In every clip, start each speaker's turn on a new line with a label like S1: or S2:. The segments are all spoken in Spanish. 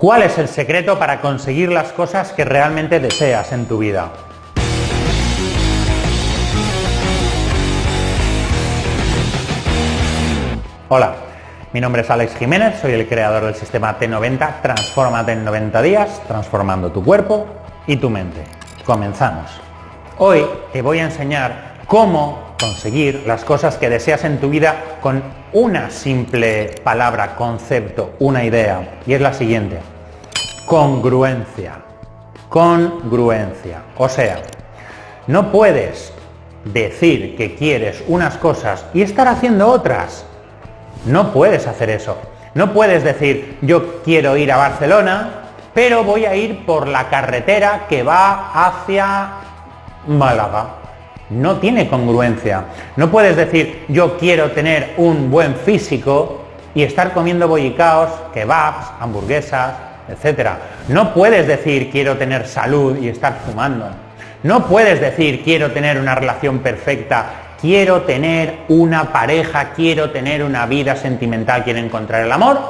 S1: ¿Cuál es el secreto para conseguir las cosas que realmente deseas en tu vida? Hola, mi nombre es Alex Jiménez, soy el creador del sistema T90, Transfórmate en 90 días, transformando tu cuerpo y tu mente. Comenzamos. Hoy te voy a enseñar cómo conseguir las cosas que deseas en tu vida con una simple palabra, concepto, una idea, y es la siguiente: congruencia. Congruencia. O sea, no puedes decir que quieres unas cosas y estar haciendo otras. No puedes hacer eso. No puedes decir, yo quiero ir a Barcelona, pero voy a ir por la carretera que va hacia Málaga. No tiene congruencia. No puedes decir, yo quiero tener un buen físico y estar comiendo bollicaos, kebabs, hamburguesas, etc. No puedes decir, quiero tener salud y estar fumando. No puedes decir, quiero tener una relación perfecta, quiero tener una pareja, quiero tener una vida sentimental, quiero encontrar el amor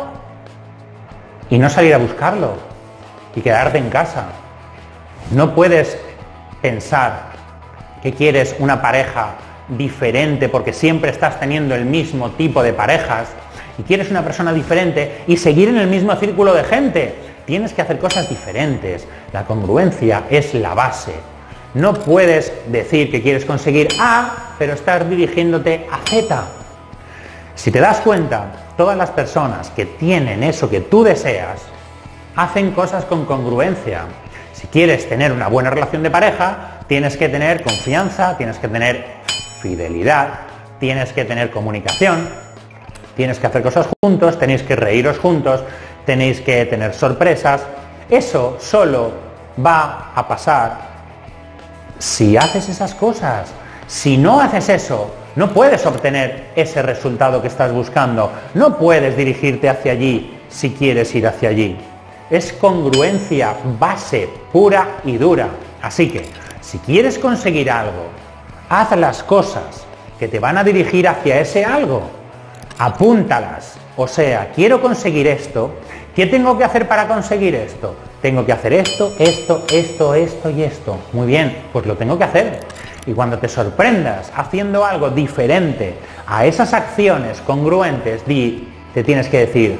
S1: y no salir a buscarlo y quedarte en casa. No puedes pensar que quieres una pareja diferente porque siempre estás teniendo el mismo tipo de parejas y quieres una persona diferente y seguir en el mismo círculo de gente. Tienes que hacer cosas diferentes. La congruencia es la base. No puedes decir que quieres conseguir A, pero estar dirigiéndote a Z. Si te das cuenta, todas las personas que tienen eso que tú deseas, hacen cosas con congruencia. Si quieres tener una buena relación de pareja, tienes que tener confianza, tienes que tener fidelidad, tienes que tener comunicación, tienes que hacer cosas juntos, tenéis que reíros juntos, tenéis que tener sorpresas. Eso solo va a pasar si haces esas cosas. Si no haces eso, no puedes obtener ese resultado que estás buscando. No puedes dirigirte hacia allí si quieres ir hacia allí. Es congruencia, base, pura y dura. Así que, si quieres conseguir algo, haz las cosas que te van a dirigir hacia ese algo. Apúntalas. O sea, quiero conseguir esto. ¿Qué tengo que hacer para conseguir esto? Tengo que hacer esto, esto, esto, esto y esto. Muy bien, pues lo tengo que hacer. Y cuando te sorprendas haciendo algo diferente a esas acciones congruentes, te tienes que decir,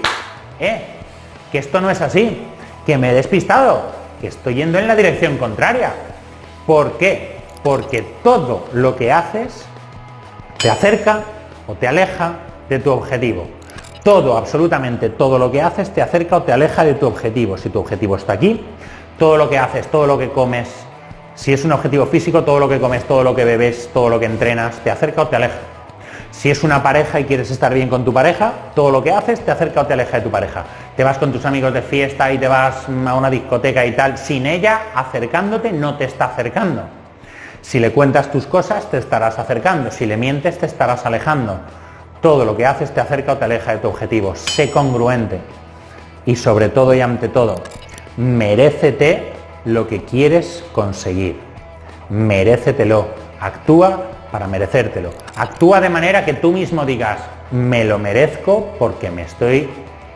S1: que esto no es así, que me he despistado, que estoy yendo en la dirección contraria. ¿Por qué? Porque todo lo que haces te acerca o te aleja de tu objetivo. Todo, absolutamente todo lo que haces te acerca o te aleja de tu objetivo. Si tu objetivo está aquí, todo lo que haces, todo lo que comes, si es un objetivo físico, todo lo que comes, todo lo que bebes, todo lo que entrenas, te acerca o te aleja. Si es una pareja y quieres estar bien con tu pareja, todo lo que haces te acerca o te aleja de tu pareja. Te vas con tus amigos de fiesta y te vas a una discoteca y tal, sin ella acercándote, no te está acercando. Si le cuentas tus cosas, te estarás acercando. Si le mientes, te estarás alejando. Todo lo que haces te acerca o te aleja de tu objetivo. Sé congruente. Y sobre todo y ante todo, merécete lo que quieres conseguir. Merécetelo. Actúa para merecértelo. Actúa de manera que tú mismo digas, me lo merezco porque me estoy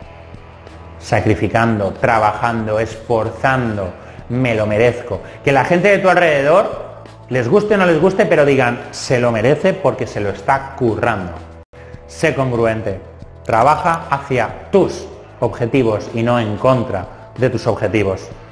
S1: sacrificando, trabajando, esforzando. Me lo merezco. Que la gente de tu alrededor, les guste o no les guste, pero digan, se lo merece porque se lo está currando. Sé congruente, trabaja hacia tus objetivos y no en contra de tus objetivos.